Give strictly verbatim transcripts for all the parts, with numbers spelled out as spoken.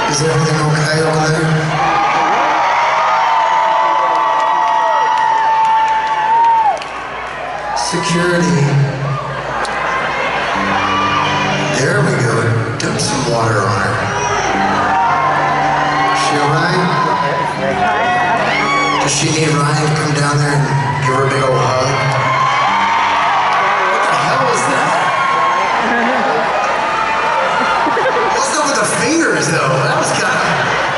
Is everything okay over there? Security. There we go. Dump some water on her. Is she alright? Does she need Ryan to come down there and give her a big old hug? What the hell was that? What's up with the fingers though? That was kind of...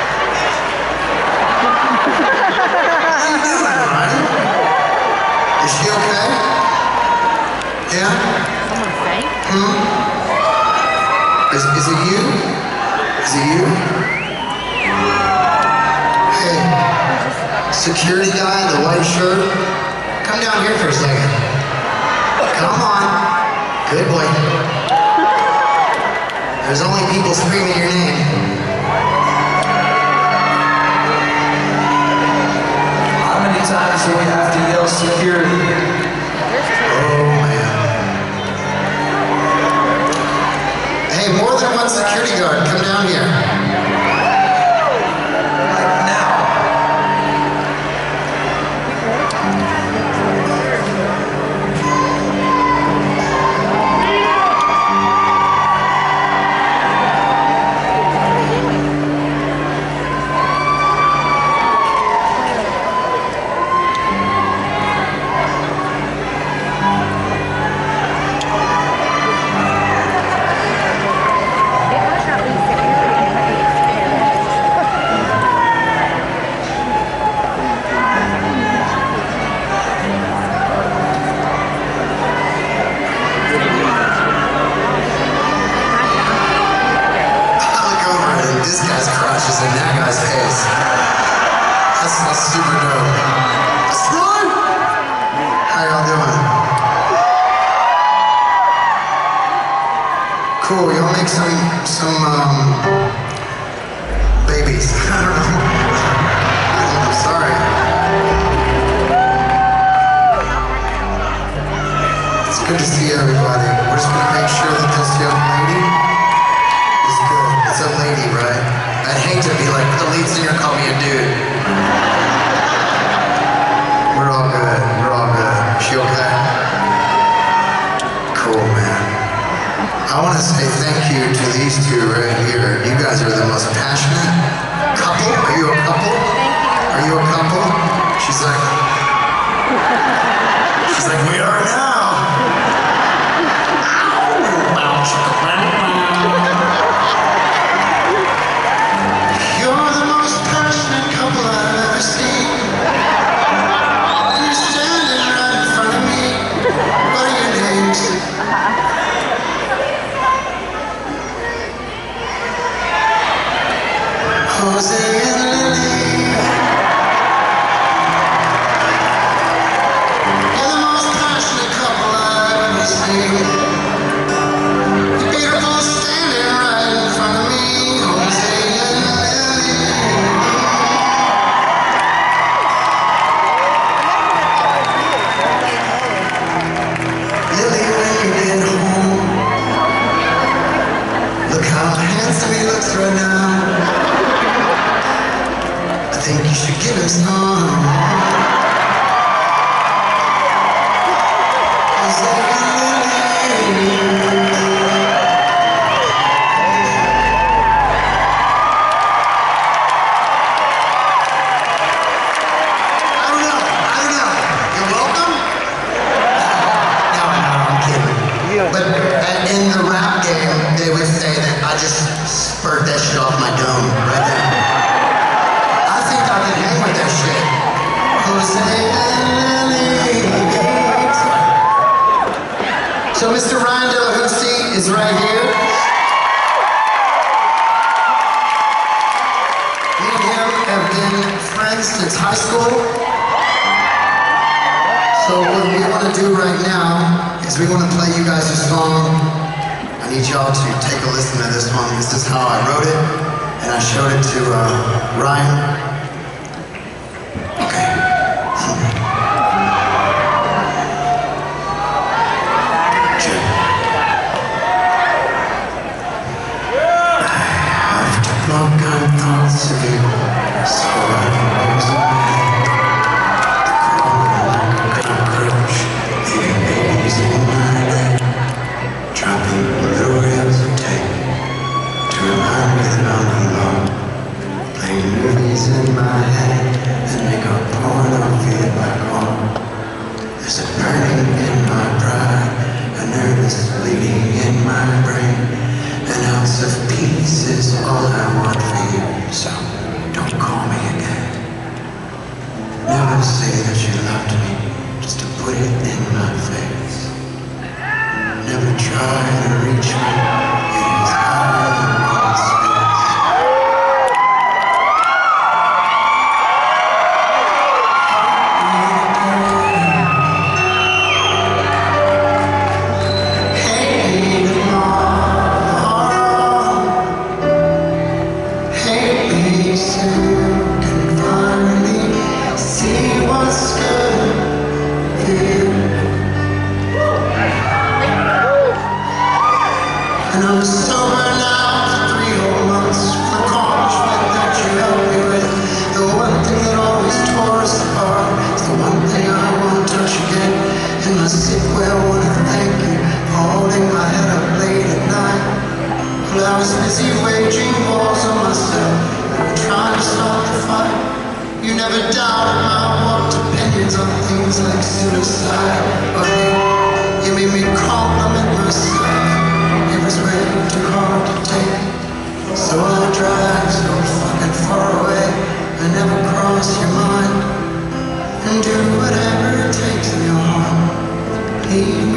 What are you doing, Ryan? Is she okay? Yeah? Someone say? Hmm? Is, is it you? Is it you? Hey, security guy in the white shirt, come down here for a second. Come on. Good boy. There's only people screaming your name. How many times do we have to yell security? Oh man. Hey, more than one security guard, come down here. Like now. In that guy's face. That's, that's super dope. Snow! How y'all doing? Cool, y'all make some, some, um, babies. I don't know. I don't know, sorry. It's good to see everybody. We're just gonna make sure that this young lady is good. It's a lady, right? I'd hate to be like, the lead singer called me a dude. We're all good, we're all good. Is she okay? Cool, man. I want to say thank you to these two right here. You guys are the most passionate couple. Are you a couple? Are you a couple? She's like, she's like, we are now. Jose and Lily, you're the most passionate couple I've ever seen. You're beautiful standing right in front of me, Jose and Lily. Lily, when you get home, look how handsome he looks right now. I think you should give him some. I don't know, I don't know. You're welcome? No, no, I'm kidding. But in the rap game, they would say that I just spurred that shit off my dome right there. I can hang with that shit. Jose and Lily. So Mister Ryan Delahousie is right here. Me and him have been friends since high school. So what we want to do right now is we want to play you guys a song. I need y'all to take a listen to this one. This is how I wrote it, and I showed it to uh, Ryan. all kind of thoughts of you. So I was mad. The crawling like a crouch, leaving babies in my bed, dropping little rails of tape to remind me that I'm alone, playing movies in my head and make a porn I feel like home. There's a burning in my pride, a nervous bleeding in my brain. An ounce of peace is all I want for you, so don't call me again. Never say that you loved me, just to put it in my face. Never try to reach me, it is higher than space. And I'm sober now for three whole months from the accomplishment that you helped me with. The one thing that always tore us apart is the one thing I won't touch again. In my sick way I want to thank you for holding my head up late at night. Well, I was busy waging wars on myself, trying to stop the fight. You never doubted my warped opinions on things like suicide. But you, you made me compliment myself. It was way too hard to take, so I drive so fucking far away. I never cross your mind, and do whatever it takes in your heart. Leave